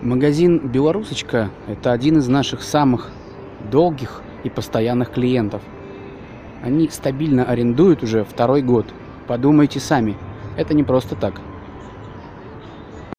Магазин «Белорусочка» — это один из наших самых долгих и постоянных клиентов. Они стабильно арендуют уже второй год. Подумайте сами, это не просто так.